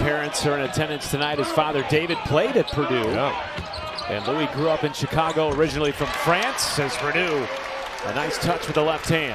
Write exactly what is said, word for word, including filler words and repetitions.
parents are in attendance tonight. His father, David, played at Purdue. Yeah. And Louis grew up in Chicago, originally from France, says Reneau. A nice touch with the left hand.